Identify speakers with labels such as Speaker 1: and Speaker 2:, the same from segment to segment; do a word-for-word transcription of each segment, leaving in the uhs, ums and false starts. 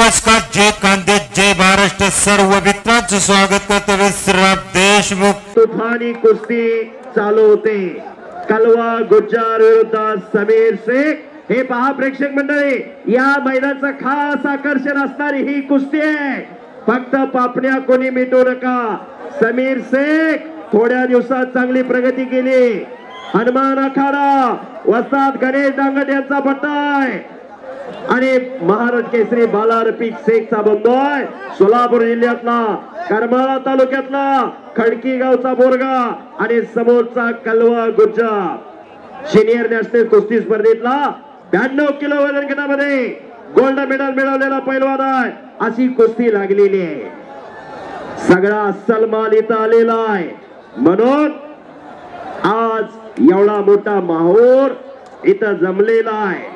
Speaker 1: नमस्कार, जय कांदे, जय महाराष्ट्र. सर्व मित्रांचं स्वागत करतो विश्राम देशमुख.
Speaker 2: तुफानी कुस्ती चालू होते. कलवा गुज्जार विरुद्ध समीर शेख. हे पहा प्रेक्षक मंडळी, या मैदानाचं खास आकर्षण असणारी ही कुस्ती आहे. फक्त पापण्या कोणी मिटू नका. समीर शेख थोड्या दिवसात चांगली प्रगती केली. हनुमान अखाडा वस्ताद गणेश दांगट यांचा पट्टा आहे आणि महाराष्ट्र केसरी बाला रफिक शेखचा बंधू आहे. सोलापूर जिल्ह्यातला करमाळा तालुक्यातला खडकी गावचा बोरगा आणि समोरचा कलवा गुज्जार. सिनियर नॅशनल कुस्ती स्पर्धेतला ब्याण्णव किलो वजन गटामध्ये गोल्ड मेडल मिळवलेला पैलवान आहे. अशी कुस्ती लागलेली आहे. सगळा अस्सल माल इथं आलेला आहे. म्हणून आज एवढा मोठा माहोर इथं जमलेला आहे.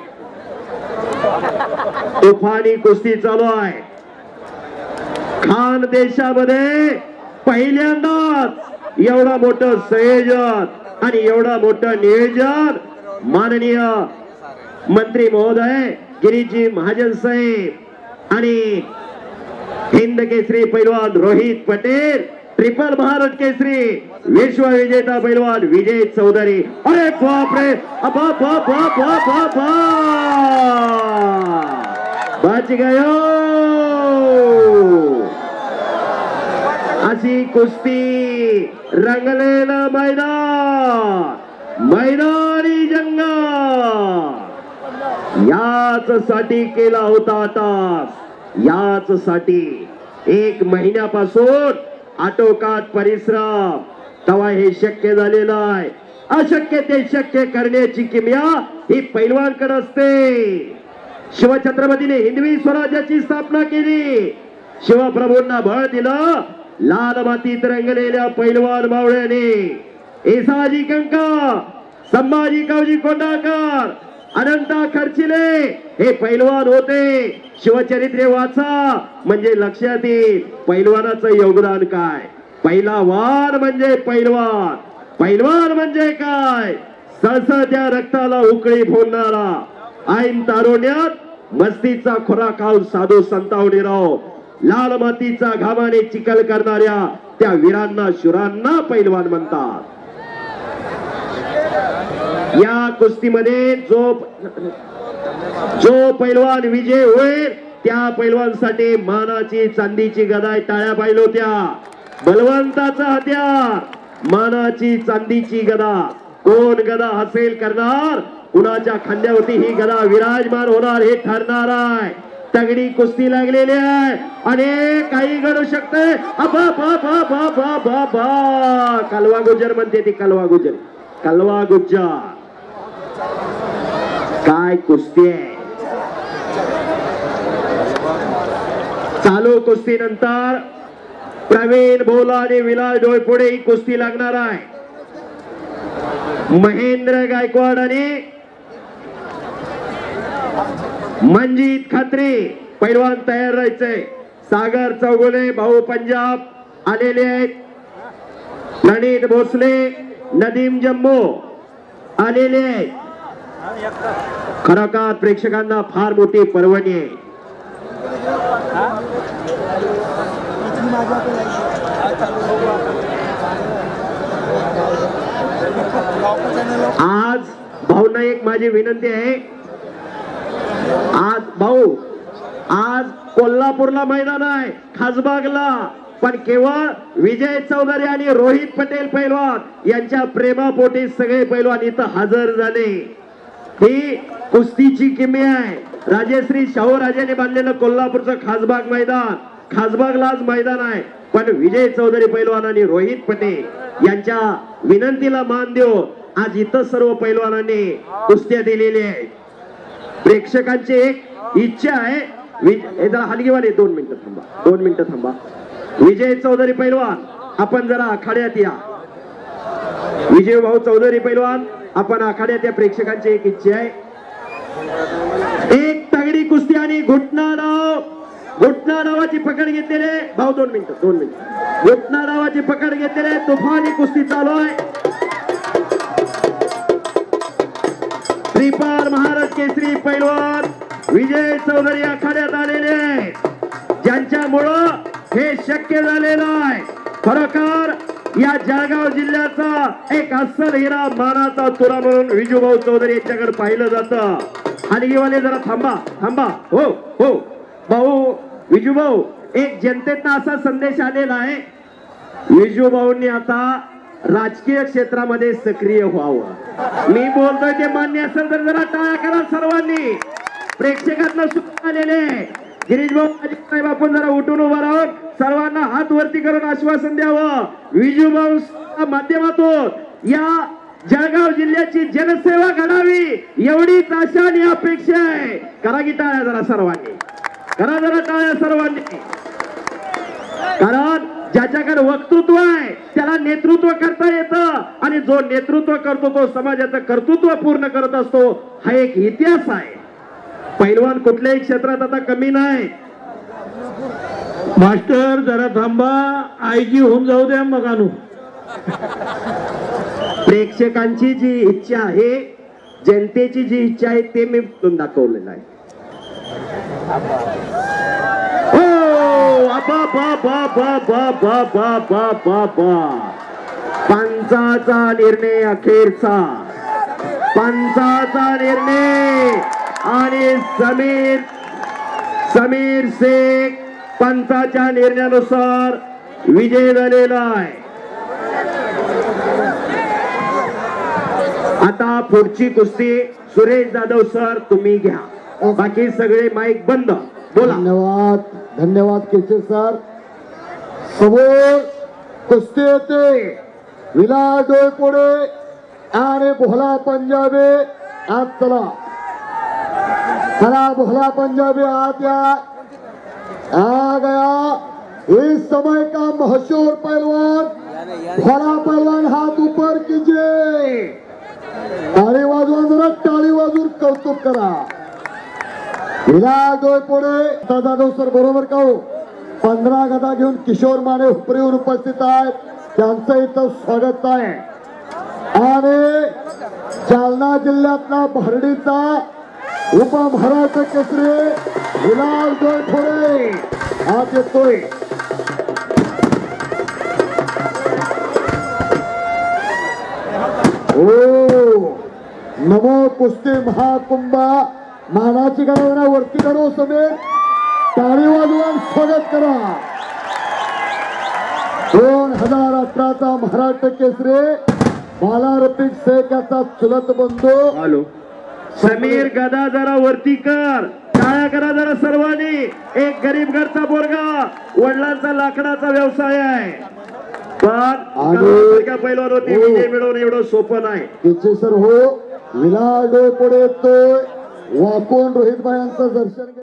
Speaker 2: तुफानी कुस्ती चालू आहे. खान देशामध्ये पहिल्यांदाच एवढा मोठं संयोजन आणि एवढा मोठं नियोजन माननीय मंत्री महोदय गिरीजी महाजन साहेब आणि हिंद केसरी पैलवान रोहित पटेल, ट्रिपल भारत केसरी विश्व विजेता पैलवान विजय चौधरी. अरे बाप रे, अबा बाप बाप बाप बाप बच गयो. अशी कुस्ती रंगलेलं मैदान, मैदानी जंग याच साठी केला होता तास. याच साठी एक महिन्यापासून आटोकाट परिश्रम, तेव्हा हे शक्य झालेलं आहे. अशक्य ते शक्य करण्याची किमया ही पैलवानकडे असते. शिवछत्रपतीने हिंदवी स्वराज्याची स्थापना केली. शिवप्रभूंना बळ दिलं. लाल मातीत रंगलेल्या पैलवान मावळ्याने येसाजी कंका, संभाजी कावजी कोंढाळकर, अनंता खर्चिले हे पैलवान होते. शिवचरित्रे वाचा म्हणजे लक्षात येईल पैलवानाचं योगदान काय. पैलवान म्हणजे पैलवान. पैलवान म्हणजे काय, सळसळत्या रक्ताला उकळी फोडणारा, ऐन तारुण्यात मस्तीचा खोराक खाऊन साधू संतावणी राहो, लाल मातीचा घामाने चिखल करणाऱ्या त्या वीरांना शूरांना पैलवान म्हणतात. या कुस्तीमध्ये जो जो पैलवान विजय होईल त्या पैलवानसाठी मानाची चांदीची गदा. टाळ्या पाहिलं होत्या. बलवंताचा हत्यार, मानाची चांदीची गदा. कोण गदा हासिल करणार, कुणाच्या खांद्यावरती ही गदा विराजमान होणार हे ठरणार आहे. तगडी कुस्ती लागलेली आहे आणि काही घडू शकते. अबा बा बा बा बा बा बा कलवा गुज्जर म्हणते ती. कलवा गुज्जर, कलवा गुज्जर काय कुस्ती आहे. चालू कुस्ती नंतर प्रवीण भोला आणि विलास डोळपुडे ही कुस्ती लागणार आहे. महेंद्र गायकवाड आणि मंजित खत्री पैलवान तयार राहायचंय. सागर चौगुले भाऊ पंजाब आलेले आहेत. प्रणित भोसले, नदीम जम्मू आलेले आहेत. खरोखर प्रेक्षकांना फार मोठी पर्वणी आहे. आज भाऊंना एक माझी विनंती आहे. आज भाऊ, आज कोल्हापूरला मैदान आहे, खासबागला, पण केवळ विजय चौधरी आणि रोहित पटेल पैलवान यांच्या प्रेमापोटी सगळे पैलवान इथं हजर झाले. ही कुस्तीची किमया आहे. राजेश्री शाहूराजांनी बांधलेलं कोल्हापूरचं खासबाग मैदान, खासबागलाच मैदान आहे, पण विजय चौधरी पैलवान आणि रोहित पटेल यांच्या विनंतीला मान देऊ आज इथं सर्व पैलवानांनी कुस्त्या दिलेल्या आहेत. प्रेक्षकांची एक इच्छा आहे. हलगीवाले दोन मिनिटं थांबा, दोन मिनिटं थांबा. विजय चौधरी पैलवान आपण जरा आखाड्यात या. विजय भाऊ चौधरी पैलवान आपण आखाड्यात या. प्रेक्षकांची एक इच्छा आहे. एक तगडी कुस्ती आणि घुटना डाव, घुटना डावाची पकड घेतलेले भाऊ दोन मिनिटं दोन मिनिटं घुटना डावाची पकड घेतलेले तुफानी कुस्ती चालू आहे. श्रीपाद महाराज केसरी पैलवान विजय चौधरी आखाड्यात आलेले आहेत. केल्यामुळं हे शक्य झालेलं आहे. खरोखर या जळगाव जिल्ह्याचा एक अस्सल हिरा मानाचा तुरा म्हणून विजूभाऊ चौधरी यांच्याकडे पाहिलं जातं. हलगीवाले जरा थांबा थांबा. हो हो भाऊ विजूभाऊ, एक जनतेतना असा संदेश आलेला आहे, विजूभाऊंनी आता राजकीय क्षेत्रामध्ये सक्रिय व्हावं. मी बोलतोय ते मान्य असेल तर जरा टाळ्या करा सर्वांनी. प्रेक्षकांना सुद्धा आलेले गिरीश भाऊ साहेब, आपण जरा उठून उभा राहून सर्वांना हात वरती करून आश्वासन द्यावं. विजूभाऊ माध्यमातून या जळगाव जिल्ह्याची जनसेवा घडावी एवढीच आशा आणि अपेक्षा आहे. करा की टाळ्या जरा सर्वांनी, करा जरा टाळ्या सर्वांनी. कारण ज्याच्याकडे वक्तृत्व आहे त्याला नेतृत्व करता येतं, आणि जो नेतृत्व करतो तो समाजाचं कर्तृत्व पूर्ण करत असतो. हा एक इतिहास आहे. पैलवान कुठल्याही क्षेत्रात आता कमी नाही.
Speaker 3: मास्टर जरा थांबा, आयजी होऊन जाऊ द्या मग आणू.
Speaker 2: प्रेक्षकांची जी इच्छा आहे, जनतेची जी इच्छा आहे ते मी दाखवलेलं आहे. बा बा बा बा बा बा बा बा बा बा पंचाचा निर्णय अखेरचा, पंचाचा निर्णय, आणि समीर समीर शेख पंचाच्या निर्णयानुसार विजय झालेला आहे. आता पुढची कुस्ती सुरेश जाधव सर तुम्ही घ्या, बाकी सगळे माईक बंद. बोला.
Speaker 4: धन्यवाद धन्यवाद केशर सर. समोर कुस्ती येते विलास डोईफोडे आणि भोला पंजाबी. आज चला चला भोला पंजाबी आत या. आ गया इस समय का मशहूर पहलवान भोला पहलवान. हाथ ऊपर कीजिए, टाळी वाजवा, जरा टाळी वाजून कौतुक करा. विलास डोईफोडे जाधव सर बरोबर का हो. पंधरा गदा घेऊन किशोर माने हुपरीहून उपस्थित आहेत, त्यांचं इथं स्वागत आहे. आणि जालना जिल्ह्यातला भरडीचा उपमहाराष्ट्र केसरी विलास डोईफोडे हात येतोय. ओ नमो कुस्ती महाकुंभा. मानाची गणना वरती करो समेत, टाळी वाजवून स्वागत करा. दोन हजार अठराचा महाराष्ट्र केसरी बाला रफिक शेख याचा चुलत बंधू.
Speaker 2: हॅलो समीर गदा जरा वरती कर, टाळ्या करा जरा सर्वांनी. एक गरीब घरचा पोरगा, वडिलांचा लाकडाचा व्यवसाय आहे, पण पैलवान होती विजय मिळवणं एवढं सोपं नाही.
Speaker 4: केचे सर हो. विलास डोईफोडे येतोय, वाकून रोहित भाईंचं दर्शन.